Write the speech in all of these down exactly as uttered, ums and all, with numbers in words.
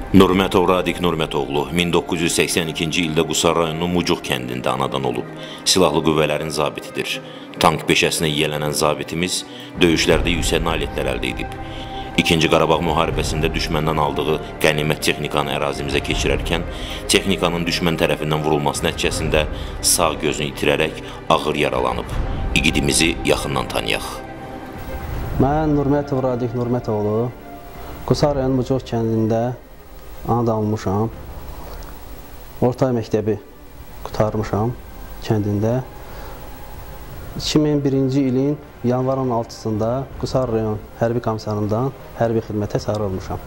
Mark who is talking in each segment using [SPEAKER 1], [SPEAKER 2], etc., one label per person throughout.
[SPEAKER 1] Nurmətov Radik Nurmətoğlu min doqquz yüz səksən ikinci ildə Qusar rayonunun Mucuq kəndində anadan olub. Silahlı qüvvələrin zabitidir. Tank peşəsinə yiyələnən zabitimiz döyüşlərdə yüksək nailiyyətlər əldə edib. İkinci Qarabağ müharibəsində düşməndən aldığı qənimət texnikanı ərazimizə keçirərkən, texnikanın düşmən tərəfindən vurulması nəticəsində sağ gözünü itirərək ağır yaralanıb. İgidimizi yaxından tanıyaq.
[SPEAKER 2] Mən Nurmətov Radik Nurmətoğlu, Qusar rayonu Mucuq kəndində anadan olmuşam. Orta məktəbi qurtarmışam kəndində. iki min birinci ilin yanvarın altısında Qusar rayon hərbi komissarından hərbi xidmətə çağırılmışam.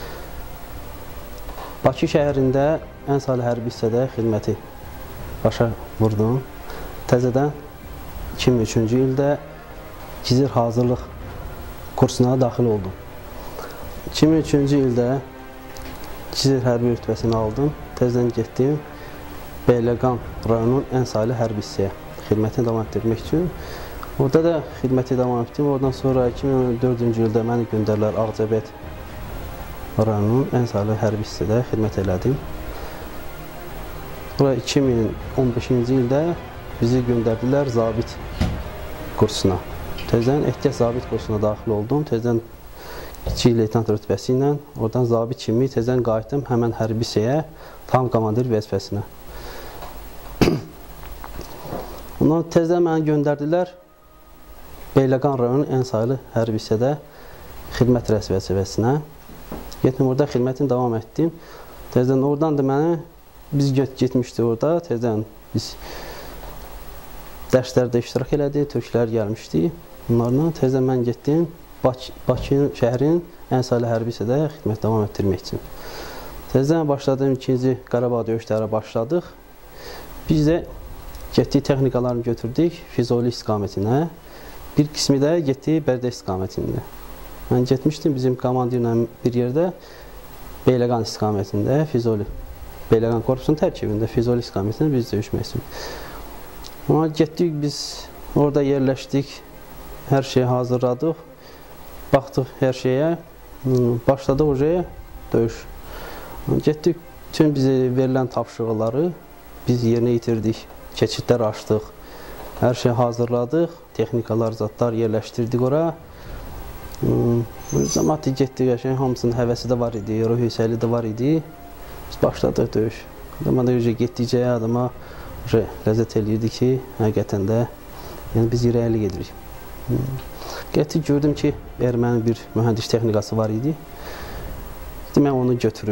[SPEAKER 2] Bakı şəhərində ən salih hərbi hissədə xidməti başa vurdum. Təzədən iki min üçüncü ildə gizir hazırlıq kursuna daxil oldum. iki min üçüncü ildə gizir hərbi rütbəsini aldım. Təzədən getdim Beyləqan rayonunun ən salih hərbi hissəyə xidmətini davam etdirmək üçün. Orada da xidməti davam etdim. Oradan sonra iki min dördüncü ildə məni göndərdilər Ağcabəd rayonunun ən salih hərbi hissədə xidmət elədim. Sonra iki min on beşinci ildə bizi göndərdilər zabit kursuna. Təzədən ehtiyat zabit kursuna daxil oldum. Təzədən kiçik leytenant rütbəsi ilə oradan zabit kimi təzədən qayıtdım həmən hərbi hissəyə, tam komandir vəzifəsinə. Ondan təzədən məni göndərdilər Beyləqan rayonunun ən sayılı hərbi hissədə xidmət rəsmi vəzifəsinə. Getdim orada xidmətini davam etdim. Təzədən oradan da məni biz getmişdik orada. Təzədən biz dərslərdə iştirak elədik, türklər gəlmişdi. Bunlarla təzədən mən getdim Bakı, Bakı şəhərin ən sayılı hərbi hissədə xidmət davam etdirmək üçün. Təzədən başladım, ikinci Qarabağ döyüşlərə başladıq. Biz də getdik, texnikalarını götürdük Füzuli istiqamətinə. Bir qismi də getdik Bərdə istiqamətində. Mən getmişdim bizim komandirlə bir yerdə Beyləqan istiqamətində, Füzuli. Beyləqan korpusunun tərkibində Füzuli istiqamətində biz döyüşmək üçün. Ona getdik, biz orada yerləşdik, hər şeyi hazırladıq. Baxdıq hər şeyə, başladıq oraya döyüş. Getdik, bütün bizi verilən tapşırıqları biz yerinə yitirdik, keçidlər açdıq, hər şeyi hazırladıq, texnikalar, zatlar yerləşdirdik ora. Cəmaatı getdik, hamısının həvəsi də var idi, ruh yüksəkliyi də var idi. Biz başladıq döyüş. Adama da getdikcə adama ləzzət eləyirdi ki, həqiqətən də biz irəli gedirik. Getdik, gördüm ki, ermənin bir mühəndis texnikası var idi. Mən onu götürüm.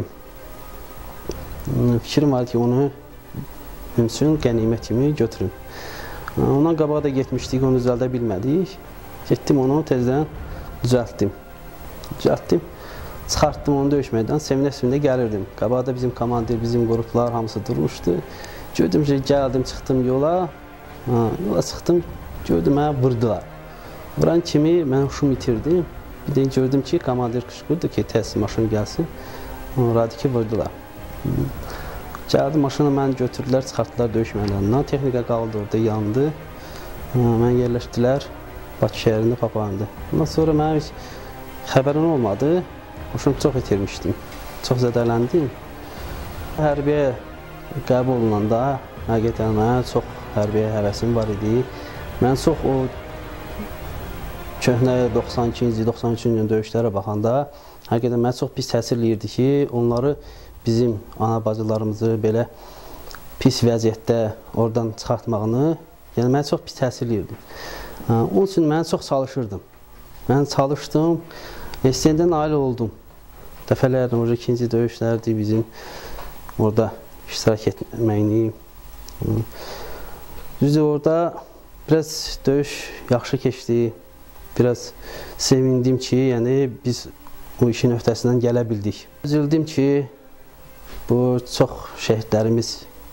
[SPEAKER 2] Fikrim var ki, onu mümkün qənimət kimi götürüm. Ondan qabağa da getmişdik, onu düzəldə bilmədik. Getdim, onu tezdən düzəltdim. Düzəltdim, çıxartdım onu döyüşməkdən, sevinə-sevinə gəlirdim. Qabaqda bizim komandir, bizim qruplar hamısı durmuşdu. Gördüm ki, gəldim, çıxdım yola. Yola çıxdım, gördüm, mənə vurdular. Vuran kimi mən huşumu itirdim. Bir də gördüm ki, komandir qışqırdı ki, tez maşın gəlsin. Radiki vurdular. Gəldi, maşını məni götürdülər, çıxartdılar döyüş meydanından. Texnika qaldı orada, yandı. Mən yerləşdilər Bakı şəhərində, papağanda. Ondan sonra mənim heç xəbərim olmadı. Huşumu çox itirmişdim. Çox zədələndim. Hərbiyə qəbul olunanda, həqiqətən mənə çox hərbiyə həvəsim var idi. Mən çox o köhnə doxsan ikinci, doxsan üçüncü döyüşlərə baxanda həqiqətən mənə çox pis təsir eləyirdi ki, onları bizim ana bacılarımızı belə pis vəziyyətdə oradan çıxartmağını, yəni mənə çox pis təsir eləyirdi. Onun üçün mən çox çalışırdım. Mən çalışdım, S T N-dən nail oldum. Dəfələrlə orada ikinci döyüşlərdir bizim orada iştirak etməyini. Düzdür, orada biraz döyüş yaxşı keçdi. Biraz sevindim ki, yəni biz bu işin öhdəsindən gələ bildik. Üzüldüm ki, bu çox şəhidlərimiz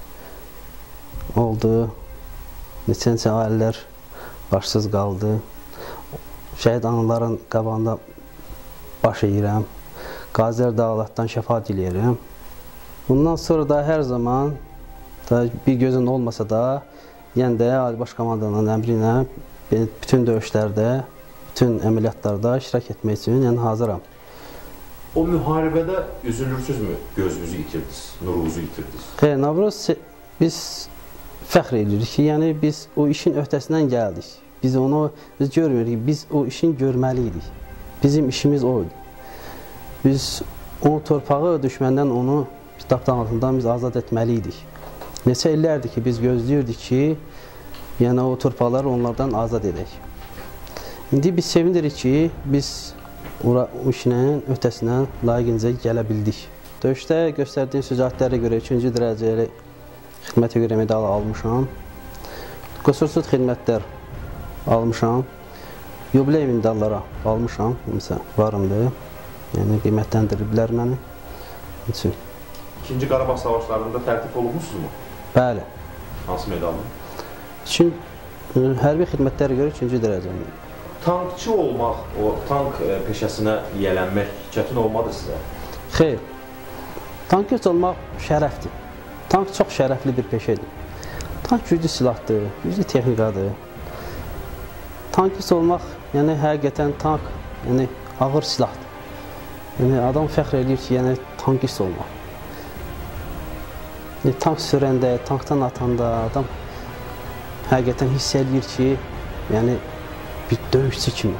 [SPEAKER 2] oldu. Neçə-neçə ailələr başsız qaldı. Şəhid anaların qabağında baş eğirəm. Qazilər Dağlatdan şəfa diləyirəm. Bundan sonra da hər zaman da bir gözün olmasa da, yəni də Ali Baş Komandanın əmri ilə bütün döyüşlərdə, bütün əməliyyatlarda iştirak etmək üçün yəni hazıram.
[SPEAKER 1] O müharibədə üzülürsünüzmü? Gözünüzü itirdiniz, nurunuzu itirdiniz.
[SPEAKER 2] Xeyr, Navruz, biz fəxr edirik ki, yəni biz o işin öhdəsindən gəldik. Biz onu biz görmürük, biz o işin görməliydik. Bizim işimiz oydu. Biz o torpağı, düşməndən onu tapdan altından biz azad etməliydik. Neçə illərdir ki, biz gözləyirdik ki, yəni o torpaqları onlardan azad edək. İndi biz sevindirik ki, biz o işinin öhdəsindən layiqincə gələ bildik. Döyüşdə göstərdiyim şücaətlərə görə üçüncü dərəcəli xidmətə görə medalı almışam. Qüsursuz xidmətlər almışam. Yubiley medallara almışam. Məsələn, varımdır. Yəni, qiymətləndiriblər məni. Üçün.
[SPEAKER 1] İkinci Qarabağ savaşlarında tərtib olunmuşsunuz mu?
[SPEAKER 2] Bəli.
[SPEAKER 1] Hansı medalın?
[SPEAKER 2] Üçün, hərbi xidmətlərə görə üçüncü dərəcəli.
[SPEAKER 1] Tankçı olmaq, o tank peşəsinə yiyələnmək çətin olmadı sizə?
[SPEAKER 2] Xeyr. Tankçı olmaq şərəfdir. Tank çox şərəfli bir peşədir. Tank güclü silahdır, güclü texnikadır. Tankçı olmaq, yəni həqiqətən tank, yəni ağır silahdır. Yəni adam fəxr edir ki, yəni tankçı olmaq. Yəni, tank sürəndə, tankdan atanda adam həqiqətən hiss edir ki, yəni bir döyüşçü kimi.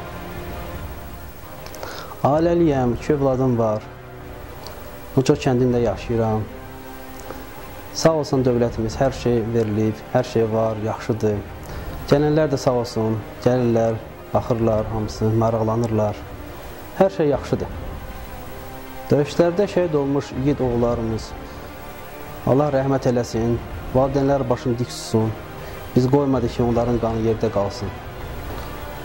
[SPEAKER 2] Ailəliyəm, iki övladım var. Uca kəndində yaşayıram. Sağ olsun dövlətimiz, hər şey verilib, hər şey var, yaxşıdır. Gələnlər də sağ olsun, gəlirlər, baxırlar, hamısı maraqlanırlar. Hər şey yaxşıdır. Döyüşlərdə şəhid olmuş igid oğullarımız, Allah rəhmət eləsin, valideynlər başını dik tutsun. Biz qoymadı ki, onların qanı yerdə qalsın.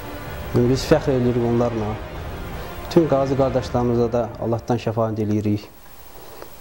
[SPEAKER 2] Biz fəxr edirik onlarla. Bütün qazi qardaşlarımıza da Allahdan şəfaət edirik.